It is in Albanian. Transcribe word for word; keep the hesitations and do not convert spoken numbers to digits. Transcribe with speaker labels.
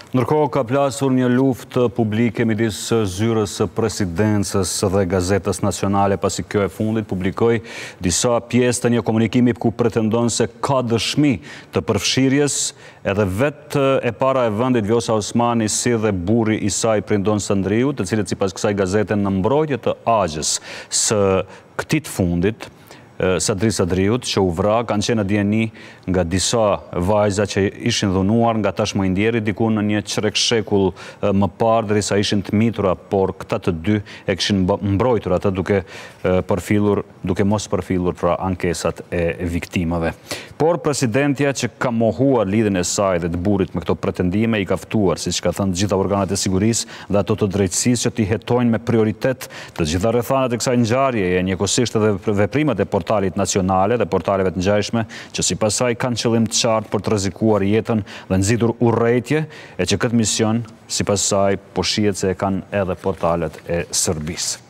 Speaker 1: Ndërkohë ka plasur një luftë publike midis zyrës së presidencës dhe Gazetës Nacionale pasi kjo e fundit publikoi disa pjesë të një komunikimi ku pretendon se ka dëshmi të përfshirjes, edhe vetë e para e vendit Vjosa Osmani si dhe burri i saj Prindon Sandriu, të cilët sipas kësaj gazete në mbrojtje të agjes së këtij të fundit, Sadri Sadriut, që u vra, kanë qenë në dieni nga disa vajza që ishin dhunuar nga tashmëindjeri diku në një qrek shekull më parë, derisa ishin të mitura, por këta të dy e kishin mbrojtur atë duke përfillur, duke mos përfillur pra ankesat e viktimave. Por presidentja që ka mohuar lidhjen e saj dhe të burrit me këto pretendime i ka ftuar, siç ka thënë, të gjitha organet e sigurisë dhe ato të drejtësisë që t'i hetojnë me prioritet të gjitha rrethanat e kësaj ngjarjeje, njëkohësisht edhe veprimet e portalit nacionale dhe portaleve të ngjashme që sipas saj kanë qëllim të qartë për të rrezikuar jetën dhe nxitur urrëtie, e që këtë mision sipas saj po shihet se e kanë edhe portalet e Serbisë.